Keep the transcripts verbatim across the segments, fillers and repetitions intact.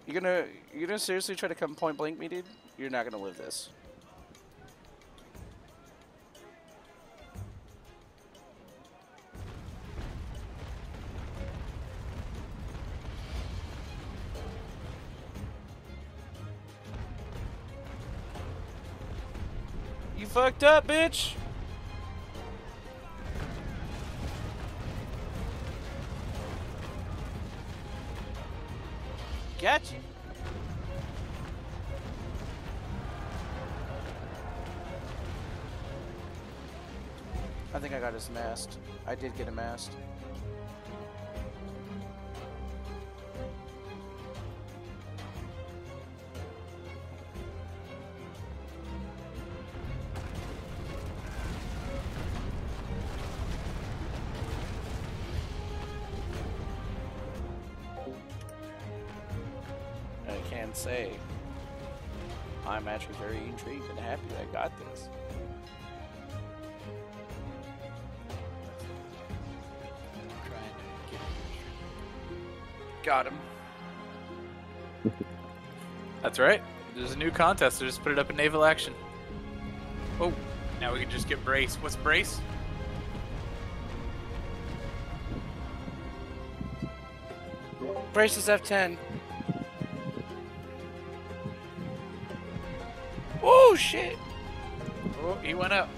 You gonna you gonna seriously try to come point blank me, dude? You're not gonna live this. You fucked up, bitch! Gotcha. I think I got his mast. I did get a mast. I can say I'm actually very intrigued and happy that I got this. Got him. That's right. There's a new contest. So just put it up in Naval Action. Oh, now we can just get brace. What's brace? Brace is F ten. Oh shit! Oh, he went up.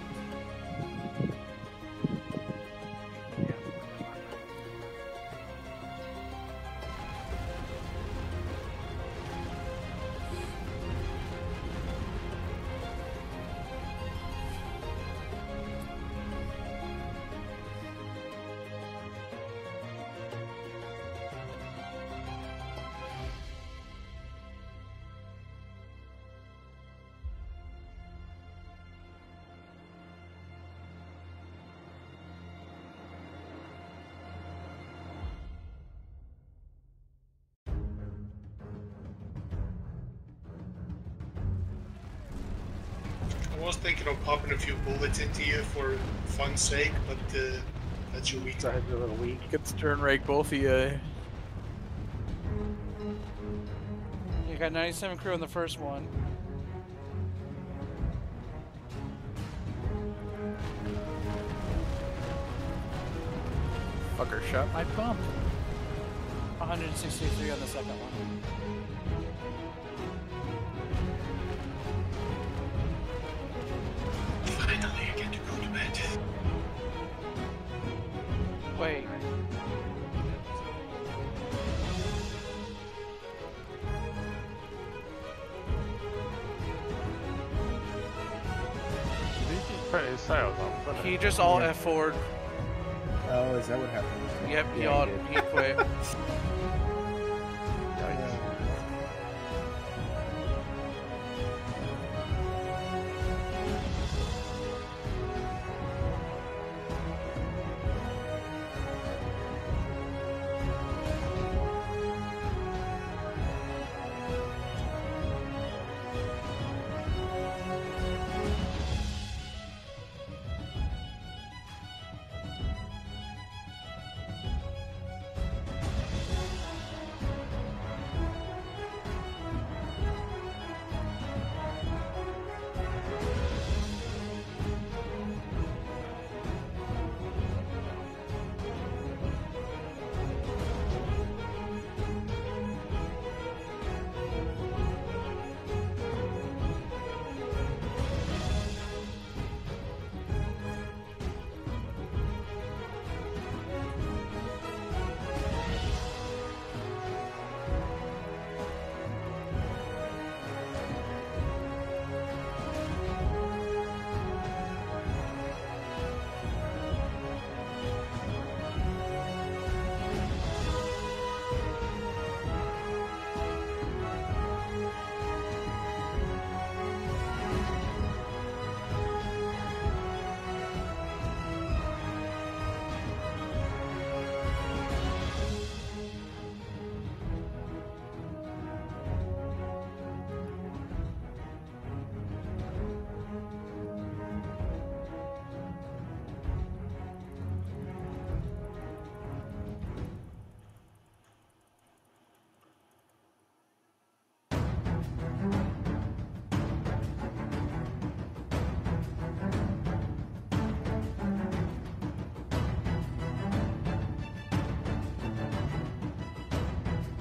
I was thinking of popping a few bullets into you for fun's sake, but uh, that's your weak. Side's a little weak. Get the turn rake, both of you. You got ninety-seven crew on the first one. Fucker shot my pump. one hundred sixty-three on the second one. Finally, I get to go to bed. Wait. Put his sails on. He just all F forward. Oh, is that what happened? Yep, he Yeah, all he did. he quit.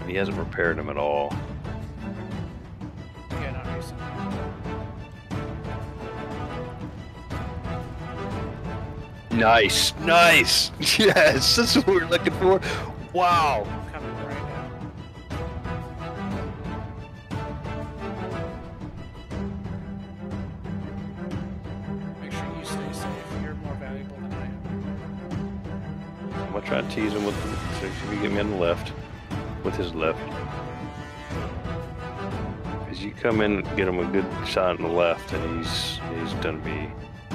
He hasn't repaired them at all. Yeah, not recently. Nice, nice. Yes, that's what we're looking for. Wow. I'm coming right now. Make sure you stay safe. You're more valuable than I am. I'm gonna try to tease him with the, so if you get me on the left, with his left. As you come in, get him a good shot on the left, and he's he's gonna be.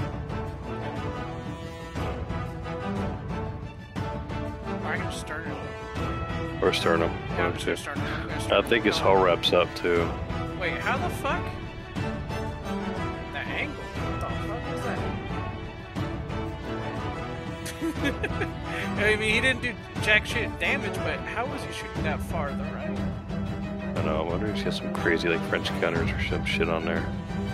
Or I can just start it. Or sternum. Yeah, I'm just gonna start it. I'm gonna I start think it. his hull wraps up too. Wait, how the fuck? The angle? What the fuck is that? I mean, he didn't do jack shit damage, but how was he shooting that far to the right? I don't know. I wonder if he's got some crazy like French counters or some shit on there.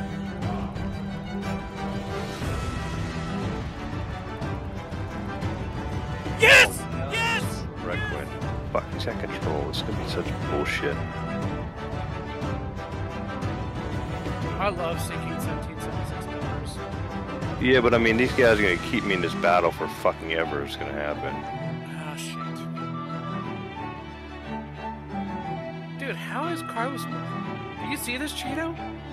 Yes! Yes! Requin. Fuck, he's got control. This is gonna be such bullshit. I love sinking seventeen seventy-six numbers. Yeah, but I mean, these guys are gonna keep me in this battle for fucking ever. It's gonna happen. Ah, shit. Dude, how is Carlos... Do you see this, Cheeto?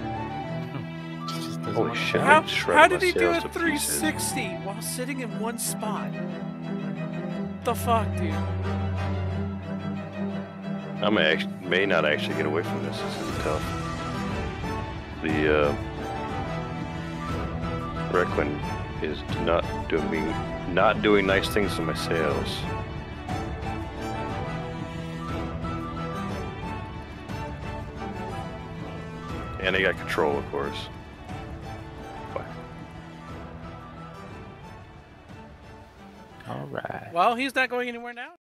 Holy shit! How, I shredded how did he do my a sails to three pieces. sixty while sitting in one spot? The fuck, dude? I may, actually, may not actually get away from this. This is tough. The uh, Requin is not doing not doing nice things to my sails. And they got control, of course. Fuck. All right. Well, he's not going anywhere now.